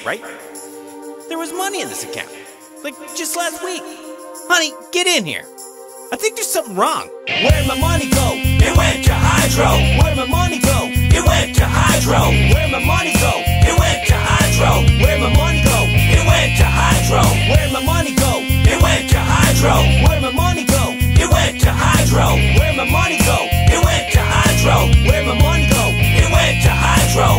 right? There was money in this account. Like, just last week. Honey, get in here. I think there's something wrong. Where'd my money go? It went to Hydro. Where'd my money go? It went to Hydro. Where'd my money go? It went to Hydro. Where'd my money go? It went to Hydro. Where'd my money go? It went to Hydro. Where'd my money go? It went to Hydro. Where'd my money go? It went to Hydro. Where'd my money go? It went to Hydro.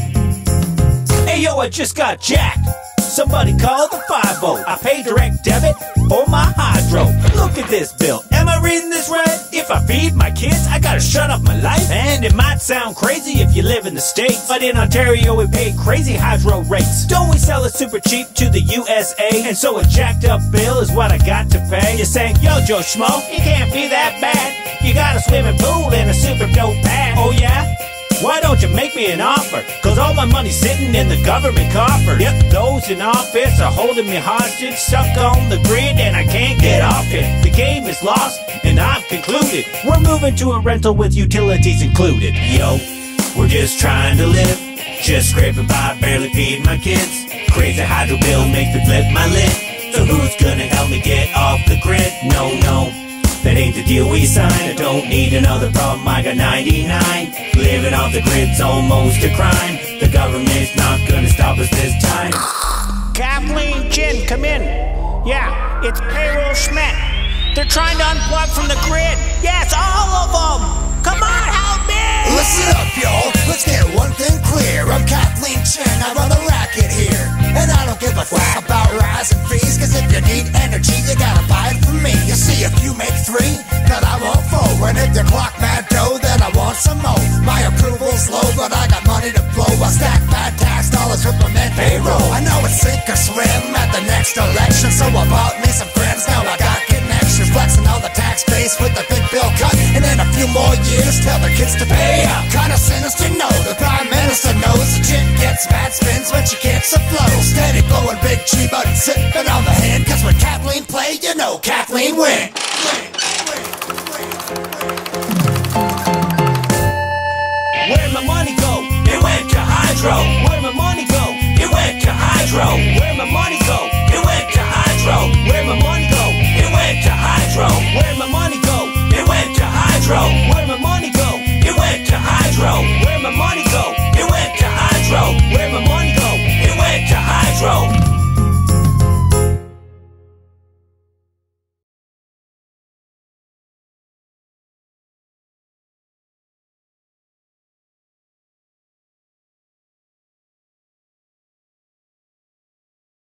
Hey yo, I just got jacked. Somebody call the 5-0. I pay direct debit for my Hydro. Look at this bill. Am I reading this right? If I feed my kids, I gotta shut off my life. And it might sound crazy if you live in the States, but in Ontario we pay crazy Hydro rates. Don't we sell it super cheap to the USA? And so a jacked up bill is what I got to pay. You're saying, yo Joe Schmo, it can't be that bad. You got a swimming pool and a super dope pad. Oh yeah? Why don't you make me an offer? Cause all my money's sitting in the government coffers. Yep, those in office are holding me hostage, stuck on the grid and I can't get off it. The game is lost and I've concluded we're moving to a rental with utilities included. Yo, we're just trying to live, just scraping by, barely feeding my kids. Crazy Hydro bill makes me flip my lid. So who's gonna help me get off the grid? No, that ain't the deal we signed. I don't need another problem, I got 99. Living off the grid's almost a crime. The government's not gonna stop us this time. Kathleen, Jen, come in. Yeah, it's Payroll Schmidt. They're trying to unplug from the grid. Yes, all of them. Come on, help me! Listen up, y'all. Let's get one thing clear. I'm Kathleen Chen, I run the racket here. And I don't give a fuck about rising fees, cause if you need energy, you gotta buy it from me. You see, if you make 3, then I want 4. And if you clock mad dough, then I want some more. My approval's low, but I got money to blow. I stack bad tax dollars with my man payroll. I know it's sink or swim at the next election, so I bought me some friends, now I got connections. Flexing on the tax base with the big bill cut. And in a few more years, tell the kids to pay up. Kinda sinister, no, the Prime Minister knows the chick gets bad spins when she gets a flow. Steady blowing big G, but sipping on the hand, cause when Kathleen play, you know Kathleen win.